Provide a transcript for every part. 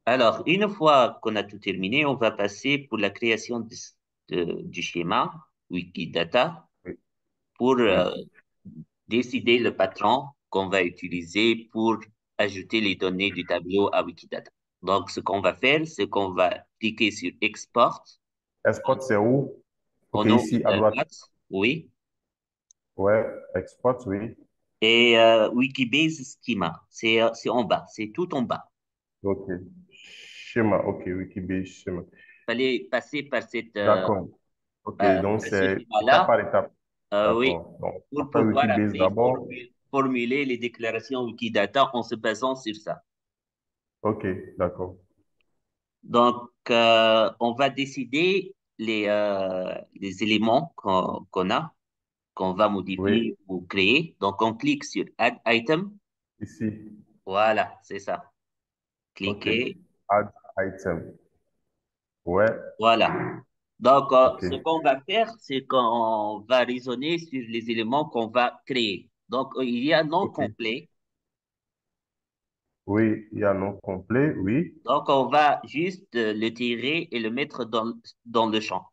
Alors, une fois qu'on a tout terminé, on va passer pour la création du schéma Wikidata Oui, pour oui. décider le patron qu'on va utiliser pour ajouter les données du tableau à Wikidata. Donc, ce qu'on va faire, c'est qu'on va cliquer sur Export Export, c'est où? Ok, en haut ici, à à droite. droite, oui, Ouais, export, oui. et Wikibase Schema, c'est en bas, c'est tout en bas. Ok. Schéma, ok, Wikibase, schéma. Il fallait passer par D'accord. Ok, donc par ce c'est étape schéma-là, par étape. oui, D'accord. Donc, on pour fait pouvoir Wikibase après d'abord. formuler les déclarations Wikidata en se basant sur ça. Ok, d'accord. Donc, on va décider les éléments qu'on a, qu'on va Oui, modifier ou créer. Donc, on clique sur Add Item. ici. Voilà, c'est ça. Ok. Cliquez. Add item. Ouais, Voilà. Donc, ok. ce qu'on va faire, c'est qu'on va raisonner sur les éléments qu'on va créer. Donc, il y a non Ok. complet. Oui, il y a un nom complet, oui. Donc, on va juste le tirer et le mettre dans le champ.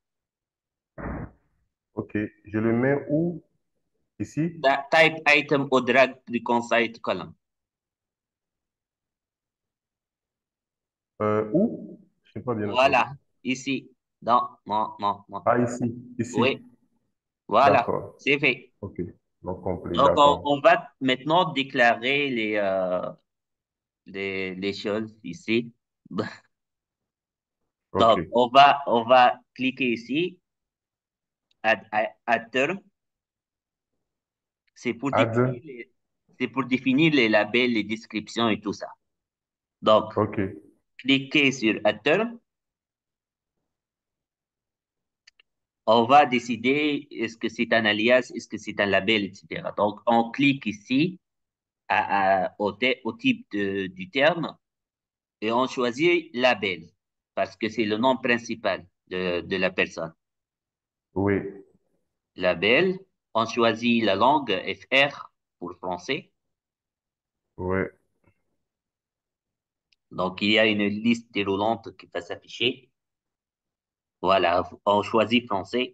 Ok. Je le mets où? Ici? Type item au drag reconciled column. Où? Je n'ai pas bien entendu. Voilà, ici. Non, non, non, non. Ah, ici, Oui, ici. voilà, D'accord. c'est fait. Ok. Nom complet, Donc, d'accord. on va maintenant déclarer les choses ici. Ok. Donc, on va cliquer ici, add term. C'est pour Add. définir c'est pour définir les labels, les descriptions et tout ça. Donc, Ok. cliquez sur add term. On va décider est-ce que c'est un alias, est-ce que c'est un label, etc. Donc, on clique ici au type du terme et on choisit label parce que c'est le nom principal de la personne. Oui. Label, on choisit la langue FR pour français. Oui. Donc, il y a une liste déroulante qui va s'afficher. Voilà, on choisit français.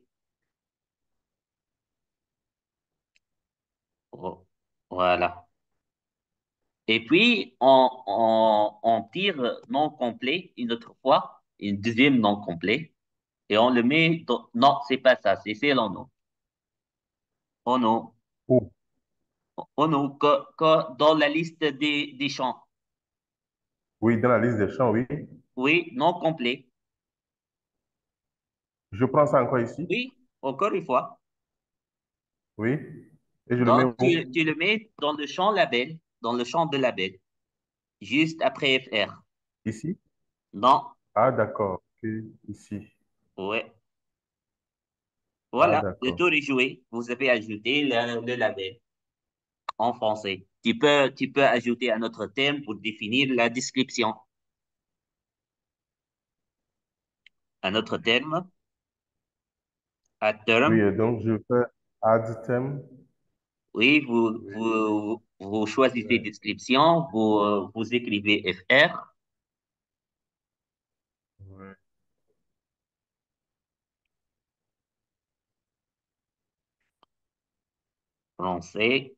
Voilà. Et puis, on tire non complet une autre fois, une deuxième non complet, et on le met dans... Non, c'est pas ça, c'est celle en non. Oh non, Où? oh non, dans la liste des champs. Oui, dans la liste des champs, oui. Oui, non complet. Je prends ça encore ici. Oui, encore une fois. Oui. Et je le mets Donc, où? tu le mets dans le champ label, dans le champ de label, juste après FR. Ici? Non, Ah, d'accord. Ok. Ici. ouais. Ah, Voilà, le d'accord. tour est joué. Vous avez ajouté le label en français. Tu peux ajouter un autre terme pour définir la description. Un autre terme, à Oui, terme. et donc je fais add thème. Oui, Oui. vous choisissez Ouais. description, vous écrivez FR, Ouais. français,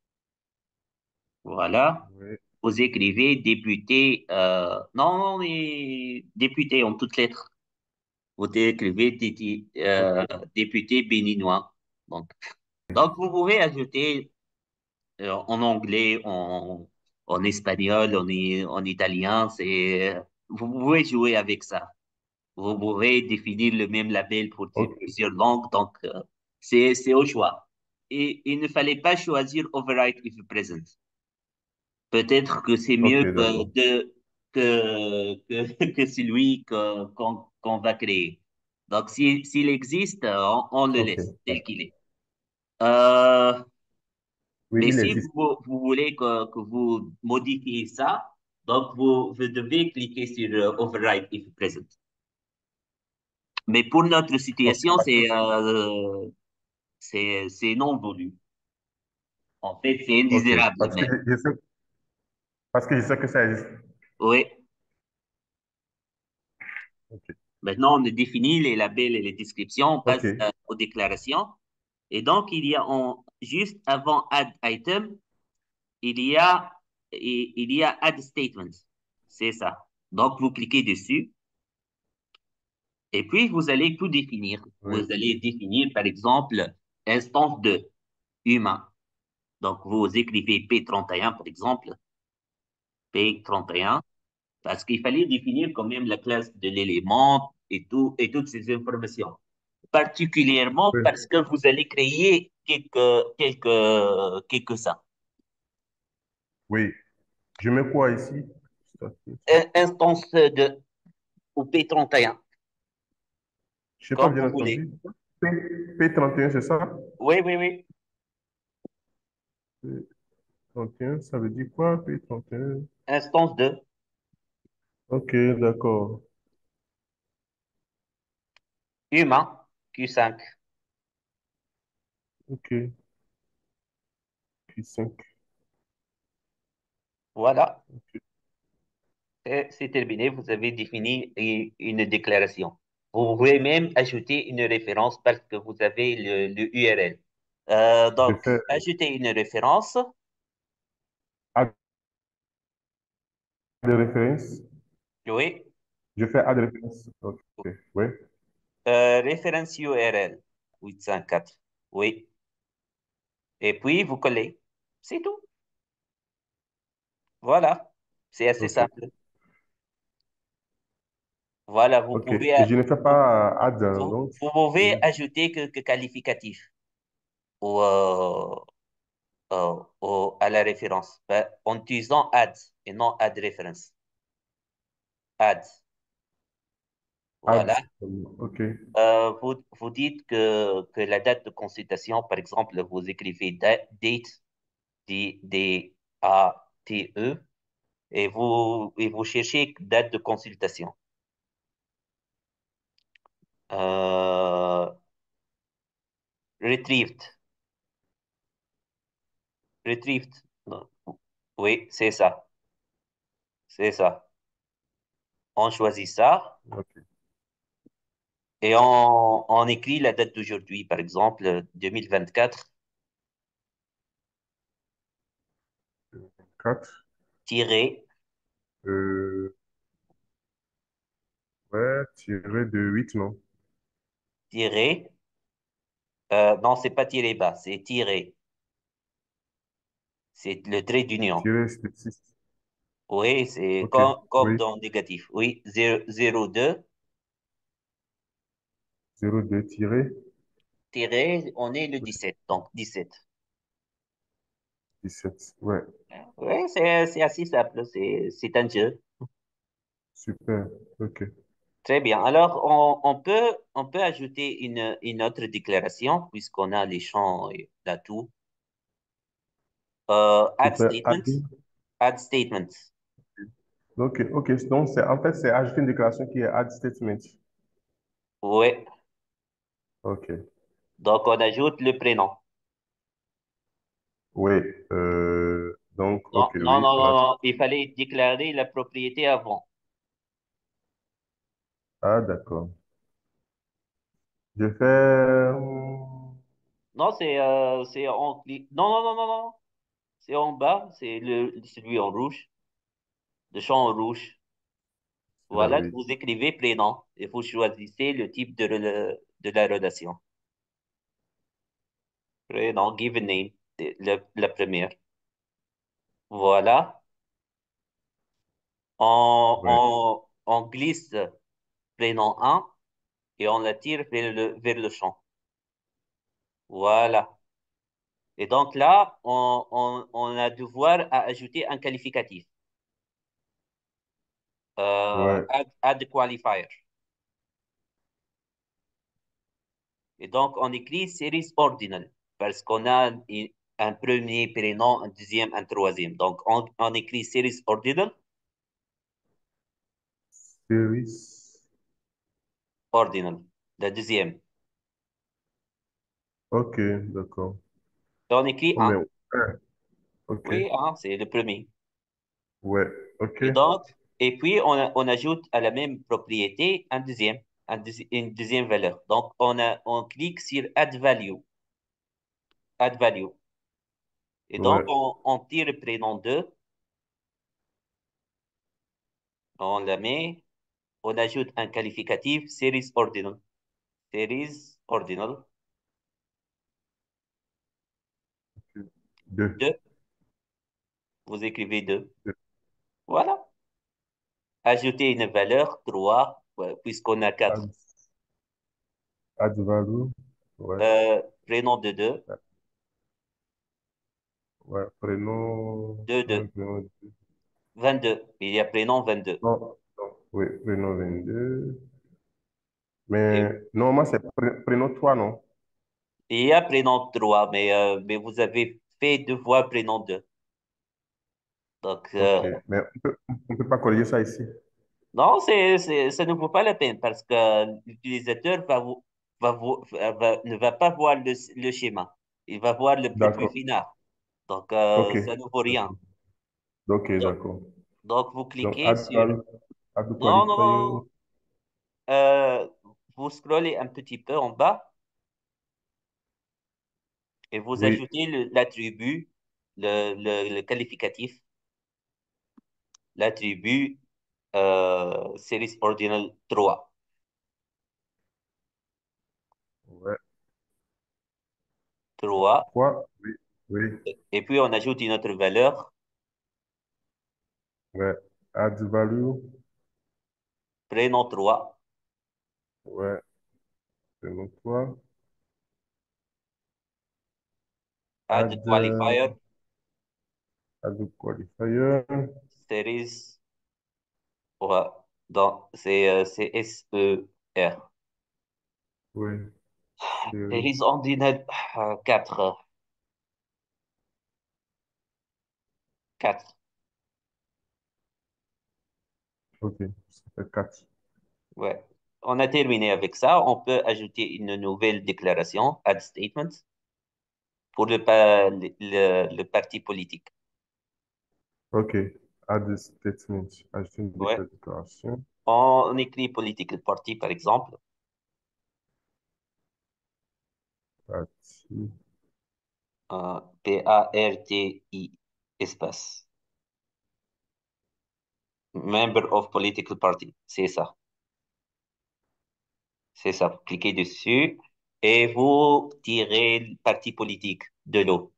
voilà. Ouais. Vous écrivez député, non, non, mais député en toutes lettres. Vous écrivez Ok. député béninois. Donc, donc, vous pouvez ajouter en anglais, en espagnol, en italien, vous pouvez jouer avec ça. Vous pouvez définir le même label pour Ok. plusieurs langues, donc c'est au choix. Et il ne fallait pas choisir override if present. Peut-être que c'est Ok, mieux d'accord. que celui qu'on va créer. Donc, s'il existe, on le Ok. laisse tel D'accord. qu'il est. Euh, Oui, mais il si existe. vous voulez que vous modifiez ça, donc vous devez cliquer sur Override if present. Mais pour notre Ok. situation, c'est non voulu. En fait, c'est Ok. indésirable même. Parce que je sais que ça existe. Oui. Ok. Maintenant, on définit les labels et les descriptions, on Ok. passe aux déclarations. Et donc, juste avant add item, il y a, il y a add statement. C'est ça. Donc, vous cliquez dessus et puis vous allez tout définir. Vous Oui. allez définir, par exemple, instance de humain. Donc, vous écrivez P31, par exemple, P31, parce qu'il fallait définir quand même la classe de l'élément et tout, et toutes ces informations. Particulièrement Oui. parce que vous allez créer quelques ça. Oui. Je mets quoi ici? Instance de ou P31, Je n'ai pas comme bien vous voulez. entendu. P, P31, c'est ça? Oui, oui, oui. P31, ça veut dire quoi, P31? Instance de Ok, d'accord. humain, Q5. Ok, Q5. Voilà, Ok. c'est terminé. Vous avez défini une déclaration. Vous pouvez même ajouter une référence parce que vous avez le URL. Je Donc, fais ajouter une référence. add de référence. Oui. Je fais add référence. Ok, oui. Référence URL 804. Oui. Et puis, vous collez. C'est tout. Voilà. C'est assez Ok, simple. Voilà. ok. Et je ne fais Vous, pas add, donc. vous pouvez ajouter que qualificatif au, à la référence en utilisant add et non add reference. Add. Add. Voilà. Ok, Vous dites que la date de consultation, par exemple, vous écrivez date, D-A-T-E, et vous cherchez date de consultation. Euh, retrieved. Retrieved. Non. Oui, c'est ça. C'est ça. On choisit ça ok. et on écrit la date d'aujourd'hui, par exemple, 2024, 4. tiré, Ouais, tiré de 8 non? tiré. Non, c'est pas tiré bas, c'est tiré. C'est le trait d'union. Tiré de 6. Oui, c'est Ok, comme oui. dans négatif. Oui, 02, 02 tiré tiré, on est le 17, donc 17. 17. Ouais, Oui, c'est assez simple, c'est un jeu. super. Ok. Très bien. Alors, on peut ajouter une autre déclaration puisqu'on a les champs et l'atout. Je Add fais statement. add. Add statement. Ok, ok. Donc, en fait, c'est ajouter une déclaration qui est add statement. Oui. Ok. Donc, on ajoute le prénom. Oui. Donc, Non, ok, non, oui. non, non, non. Il fallait déclarer la propriété avant. Ah, d'accord. Je fais. Non, c'est en clic. Non, non, non, non, non. C'est en bas. C'est celui en rouge. Le champ en rouge. C'est là, Voilà. oui. Vous écrivez prénom et vous choisissez le type de la relation. Prénom, given name. C'est la première. Voilà. Ouais, On glisse prénom un et on l'attire vers le champ. Voilà. Et donc là, on a devoir à ajouter un qualificatif. ouais, Add qualifier. Et donc, on écrit series ordinal parce qu'on a un premier prénom, un deuxième, un troisième. Donc, on écrit series ordinal, series. ordinal, la deuxième. Ok, d'accord. Et on écrit On met un. un. Ok, Oui, un, c'est le premier. ouais, ok. Et donc, Et puis, on ajoute à la même propriété une deuxième valeur. Donc, on clique sur Add Value. Add Value. Et donc, Ouais, on tire le prénom de, on la met, on ajoute un qualificatif, Series Ordinal. Series Ordinal deux. 2. Vous écrivez 2. Deux. Voilà. Ajoutez une valeur 3, ouais, puisqu'on a 4. Add, add value. Ouais, Prénom de 2, ouais. Prénom, 2, 2. prénom, prénom. 22. Il y a prénom 22. Non, non. Oui, prénom 22. Et Mais normalement, c'est prénom 3, non? il y a prénom 3, mais vous avez fait deux fois prénom 2. Donc, Ok. Mais on peut pas corriger ça ici. non, ça ne vaut pas la peine parce que l'utilisateur ne va pas voir le schéma. Il va voir le produit D'accord. final. Donc, Ok. ça ne vaut rien. D'accord. Ok, Donc, d'accord. donc, vous Donc, cliquez sur... add Non, non, qualifier. non. Euh, vous scrollez un petit peu en bas et vous Oui, ajoutez l'attribut, le qualificatif, l'attribut Series Ordinal 3. ouais. 3. 3, oui, oui, Et puis, on ajoute une autre valeur, ouais. Add value, prénom 3. ouais. Prénom 3. Add Add, qualifier, add qualifier, series, ouais, c'est SER. oui. Series Series. ordinal 4. 4. Ok, ça fait 4. Ouais. On a terminé avec ça. On peut ajouter une nouvelle déclaration, add statement, pour le parti politique. Ok. Add statement. Ajouter une Ouais. déclaration. On écrit political party, par exemple, Parti. PARTI, espace. Member of political party. C'est ça. C'est ça. Vous cliquez dessus et vous tirez le parti politique de l'eau.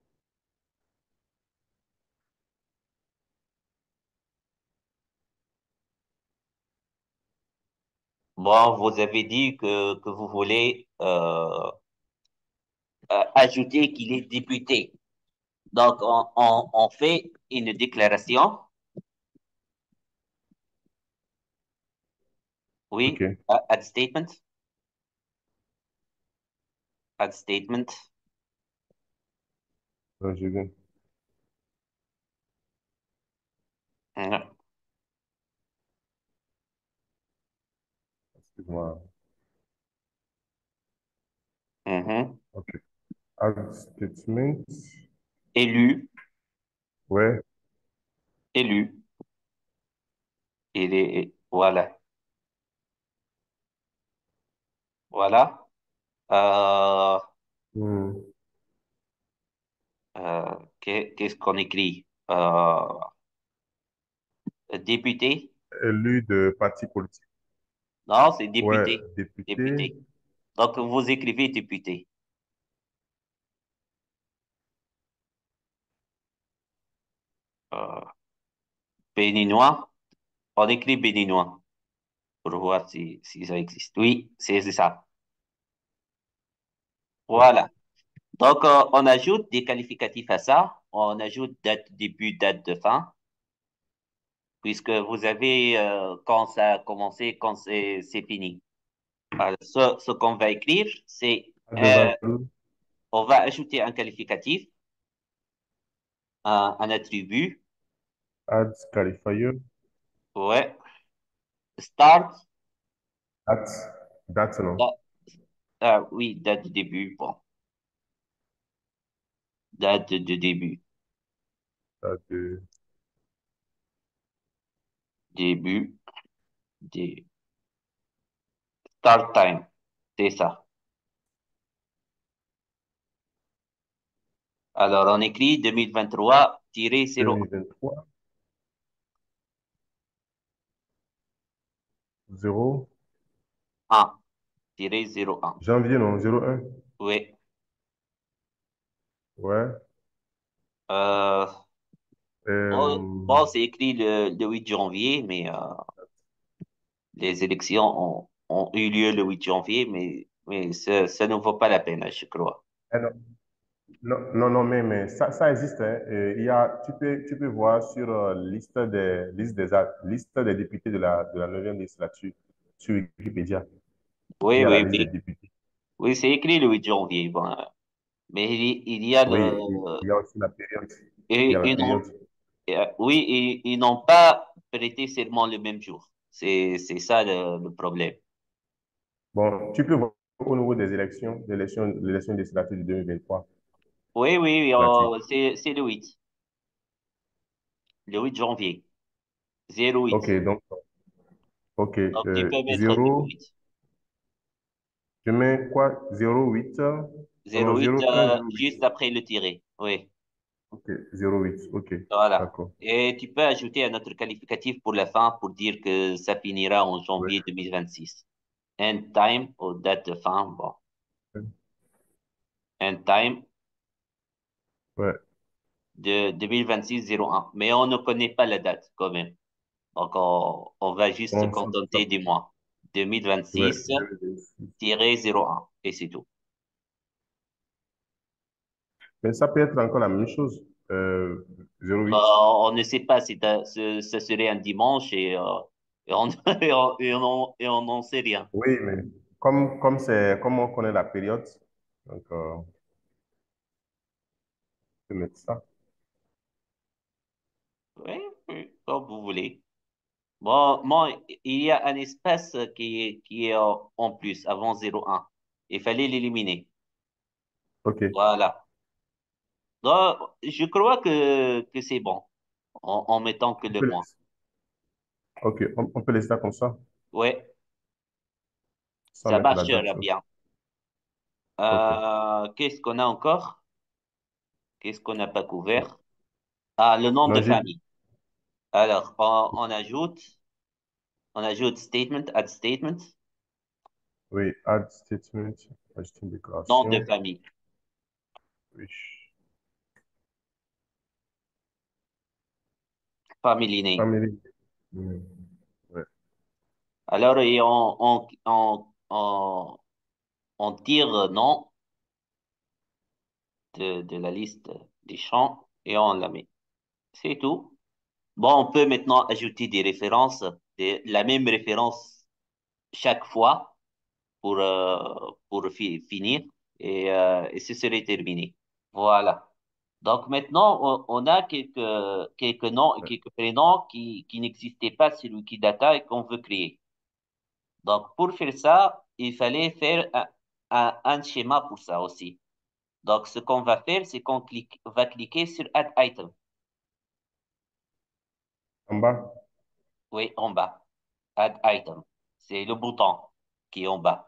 Bon, vous avez dit que vous voulez ajouter qu'il est député. Donc, on fait une déclaration. Ok. Oui, add statement. Add statement. Donc, je viens. Mhm. Excuse-moi. Mhm. Ok. Add statement. Élu, Ouais. élu. Voilà, voilà. Euh, Hmm. qu'est-ce qu'on écrit? Député? Élu de parti politique. Non, c'est Ouais. député. Député. Député. Donc, vous écrivez député. Euh, Béninois. On écrit béninois pour voir si ça existe. Oui, c'est ça. Ouais. Voilà. Donc, on ajoute des qualificatifs à ça. On ajoute date de début, date de fin, puisque vous avez quand ça a commencé, quand c'est fini. Alors, ce qu'on va écrire, c'est Add euh, value. on va ajouter un qualificatif, un attribut. Add qualifier. Ouais. Start. Date. Date, non. da- oui, date de début. Bon, date de début. Date de Début des start time. C'est ça. Alors, on écrit 2023-01. 2023, 0, 1-01. janvier, non, 01. Oui. Ouais. Euh, Euh, bon, c'est écrit le 8 janvier, mais les élections ont eu lieu le 8 janvier, mais ça ne vaut pas la peine, je crois. ah non, non, non, non, mais ça existe, hein. Tu peux voir sur liste des députés de la 9e législature sur Wikipédia. Il Oui, y a la oui, liste des oui. députés. Oui, c'est écrit le 8 janvier. Bon, mais il y a Oui, il y a aussi la période. Il y a et, la période. oui, et ils n'ont pas prêté serment le même jour. C'est ça le problème. Bon, tu peux voir au niveau des élections, l'élection législative de 2023. Oui, oui, Relative. c'est le 8 janvier. 08. Ok, donc, ok, Donc, tu peux mettre 0, 08. je mets quoi? 08, oh non, 08, 01, 08. juste après le tiré. Oui, Ok, 08, ok, voilà. d'accord. Et tu peux ajouter un autre qualificatif pour la fin pour dire que ça finira en Ouais, janvier 2026. End time, ou date de fin, bon. End time ouais. de 2026-01. Mais on ne connaît pas la date quand même. Donc, on va juste se Bon, contenter du mois. ouais, 2026-01. 2026. Et c'est tout. Mais ça peut être encore la même chose. 08. On ne sait pas si ce serait un dimanche et on et on n'en sait rien. Oui, mais comme on connaît la période, donc, on peut mettre ça. Oui, oui, comme vous voulez. Bon, il y a un espace qui est en plus avant 01. Il fallait l'éliminer. Ok. Voilà. Donc, je crois que c'est bon en mettant que On le peut mois. laisser, ok, on peut laisser ça comme ça, Ouais, sans ça mettre la date. marchera bien. Ok. Qu'est-ce qu'on a encore? Qu'est-ce qu'on n'a pas couvert? Ah, le nom de Non, j'ai famille. Alors, on ajoute statement, add statement, oui, add statement, ajouter une nom de déclaration. famille, Oui. family name. Family. Hmm. Ouais. Alors, et on tire nom de la liste des champs et on la met. C'est tout. Bon, on peut maintenant ajouter des références, la même référence chaque fois pour finir et ce serait terminé. Voilà. Donc maintenant, on a quelques noms et Ouais. quelques prénoms qui n'existaient pas sur Wikidata et qu'on veut créer. Donc pour faire ça, il fallait faire un schéma pour ça aussi. Donc ce qu'on va faire, c'est va cliquer sur Add Item. En bas. Oui, en bas. Add Item. C'est le bouton qui est en bas.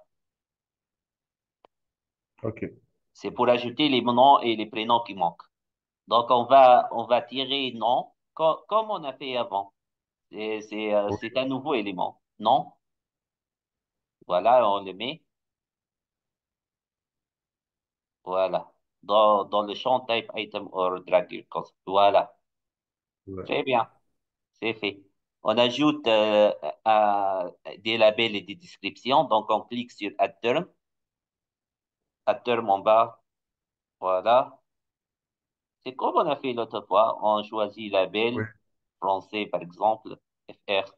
Ok. C'est pour ajouter les noms et les prénoms qui manquent. Donc on va tirer nom comme on a fait avant. Ok. C'est un nouveau élément. Non? Voilà, on le met. Voilà. Dans le champ type item or drag your concept. Voilà. Ouais. Très bien. C'est fait. On ajoute des labels et des descriptions. Donc, on clique sur Add Term. Add Term en bas. Voilà. C'est comme on a fait l'autre fois. On choisit label Ouais. français, par exemple. FR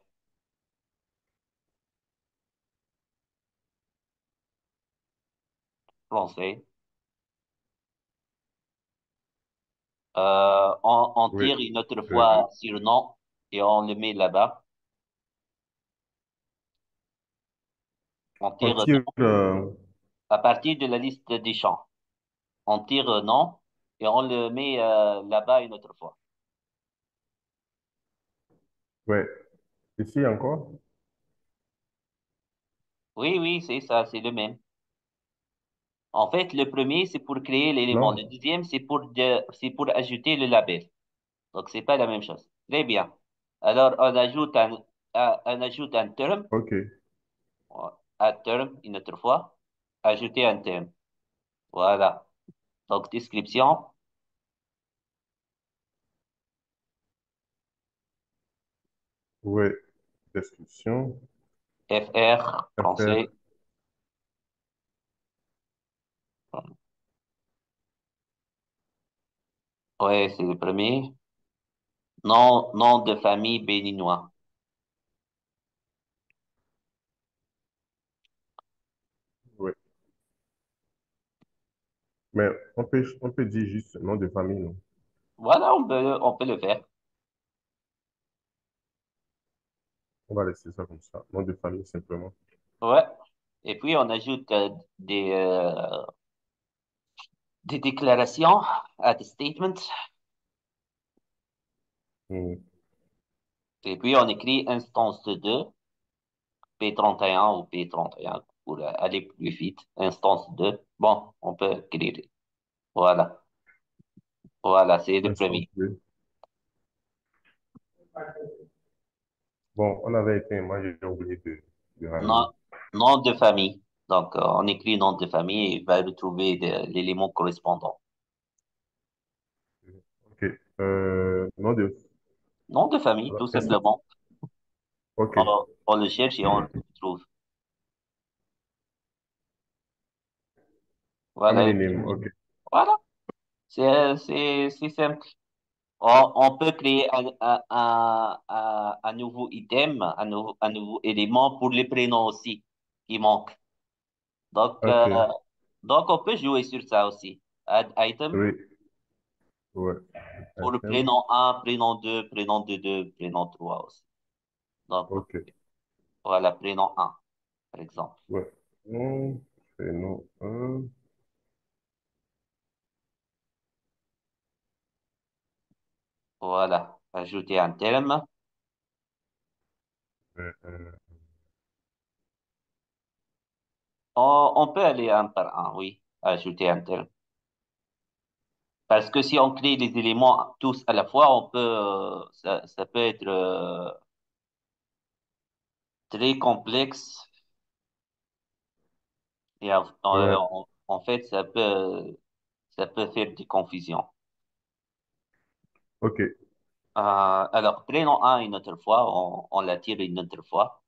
français. On Ouais. tire une autre Euh, fois sur nom et on le met là-bas. On on tire tire. à partir de la liste des champs. On tire non et on le met là-bas une autre fois. Ouais. Ici encore? Oui, oui, c'est ça, c'est le même. En fait, le premier, c'est pour créer l'élément. Le Non? deuxième, c'est pour ajouter le label. Donc, c'est pas la même chose. Très bien. Alors, on ajoute un terme, OK. un terme une autre fois, ajouter un terme. Voilà. Donc, description, Ouais. Description. FR, FR. français. Ouais, c'est le premier. Nom de famille béninois. Ouais. Mais on peut dire juste nom de famille, non? Voilà, on peut le faire. On va laisser ça comme ça. Nom de famille, simplement. Ouais. Et puis, on ajoute des déclarations, des statements. Hmm. Et puis, on écrit instance de 2, P31 ou P31 pour aller plus vite. Instance 2. Bon, on peut écrire. Voilà. Voilà, c'est le Instance premier. 2. Bon, on avait été, moi j'ai oublié de Nom, ramener. nom de famille. Donc, on écrit nom de famille et il va retrouver l'élément correspondant. OK. Nom de... Nom de famille, tout alors, simplement. OK. On le cherche et on le trouve. Voilà. Family Et puis, name. OK. voilà. C'est simple. On peut créer un nouveau item, un nouveau élément pour les prénoms aussi qui manquent. Donc, euh, OK. donc, on peut jouer sur ça aussi. Add item Oui. Ouais. pour le Item. prénom un, prénom 2, prénom 3 aussi. Donc, OK. voilà, prénom un, par exemple. Ouais. Nom, prénom 1. Voilà, ajouter un terme. Euh, euh, On peut aller un par un, oui, ajouter un terme. Parce que si on crée les éléments tous à la fois, ça peut être très complexe et ouais. en fait, ça peut faire des confusions. OK. Alors, prénom un une autre fois, on l'attire une autre fois.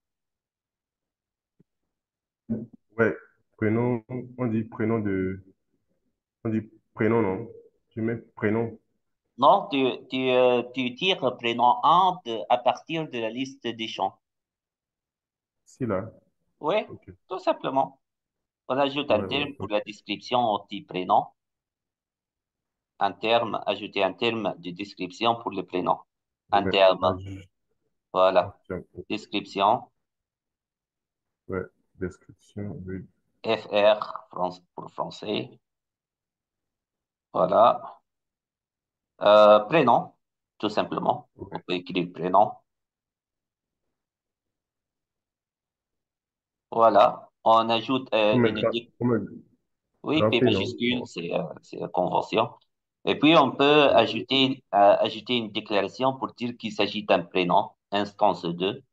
Ouais. Prénom, on dit prénom de... On dit prénom, non? Tu mets prénom. Non, tu tires prénom un à partir de la liste des champs. Si là. Oui, OK. tout simplement. On ajoute un Ouais, ouais. terme pour OK. la description au type prénom, un terme, ajouter un terme de description pour le prénom. Un Ouais. terme, voilà. Tiens, Description, ouais. Description. Oui. FR, pour français, voilà. Prénom, tout simplement. On Ouais. peut écrire prénom. Voilà. On ajoute On met oui, P grand non? majuscule, Bon. c'est la convention. Et puis, on peut ajouter une déclaration pour dire qu'il s'agit d'un prénom, instance 2.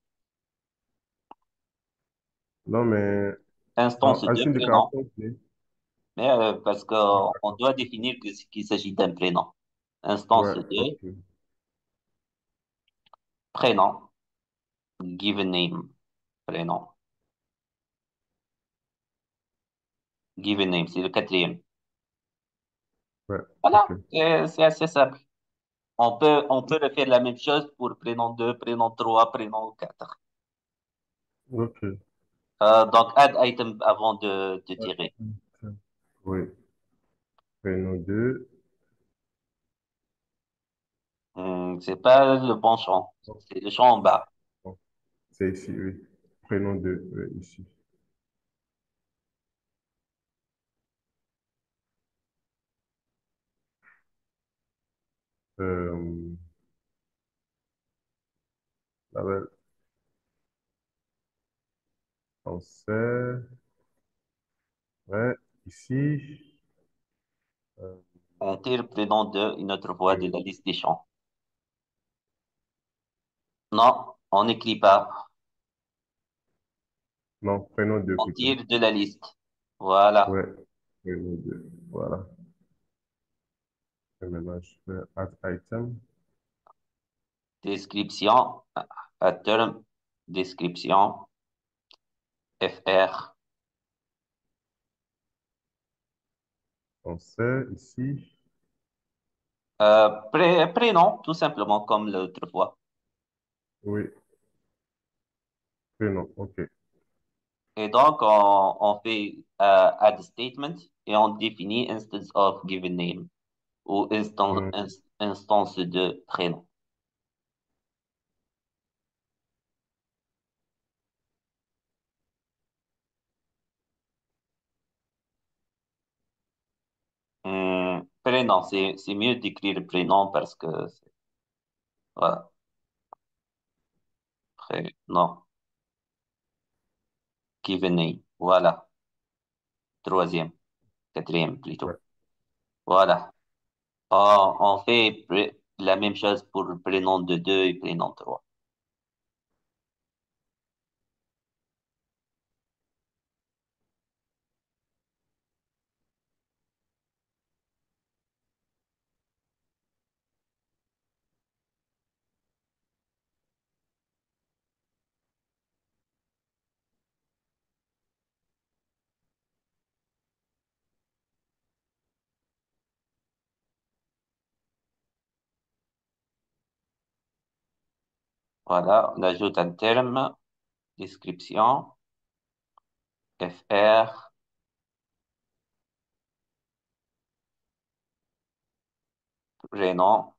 Non, mais Instance ah, 2 c'est une prénom. déclaration. Ok. Mais parce qu'on doit définir qu'il s'agit d'un prénom. Ouais, Instance 2 ok. prénom, given name, prénom. Given name, c'est le quatrième. Ouais, Voilà, ok. c'est assez simple. On peut refaire la même chose pour prénom 2, prénom 3, prénom 4. Ok. Donc, add item avant de Ouais. tirer. Oui. Prénom 2. C'est pas le bon champ. C'est le champ en bas. Bon, c'est ici, oui. Prénom 2, oui, ici. Euh, label. Français. Ouais. Ici, euh, On tire le prénom de une autre voix de prénom. la liste des champs. Non, on n'écrit pas. Non, prénom de On plutôt. tire de la liste. Voilà. Ouais. Prénom de. Voilà. Et maintenant, je fais add item. Description, à terme, description, FR. Français, ici. Prénom, tout simplement, comme l'autre fois. Oui. Prénom. OK. Et donc, on fait add statement et on définit instance of given name ou Hmm, instance de prénom. Prénom, c'est mieux d'écrire prénom parce que, voilà, prénom, given name. Voilà, troisième, quatrième plutôt. ouais. Voilà. On fait la même chose pour le prénom de 2 et prénom 3. Voilà, on ajoute un terme, description, FR, prénom,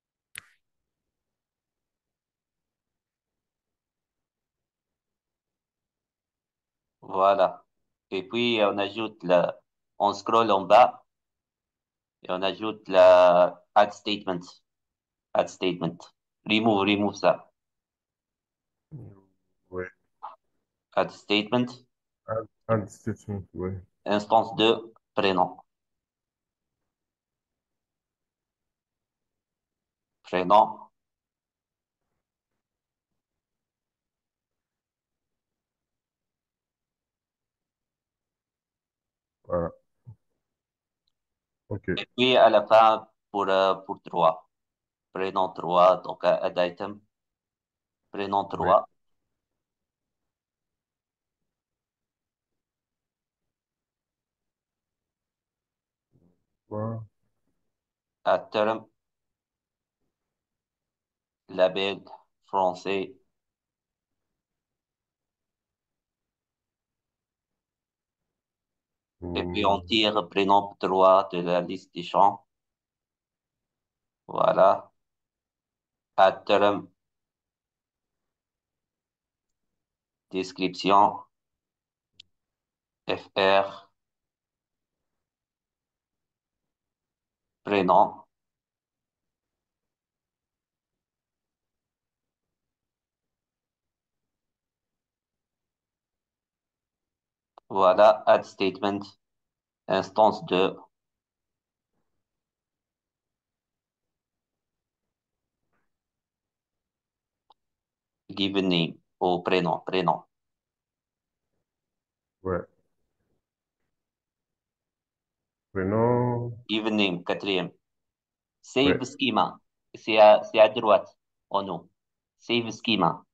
voilà. Et puis, on scrolle en bas et on ajoute la add statement, add statement. Remove ça. Ouais. Add statement, Add statement. Ouais. instance de prénom. Prénom, Voilà. OK. et puis à la fin pour 3. Prénom 3, donc add item, prénom Ouais. 3, Voilà. à terme, label français, et puis on Hmm, tire prénom 3 de la liste des champs. Voilà. À terme, description, FR, prénom. Voilà. Add statement, instance de given name au prénom. ouais. Prénom. Given name, quatrième. Ouais. Save schema, c'est à droite, en haut. Save schema.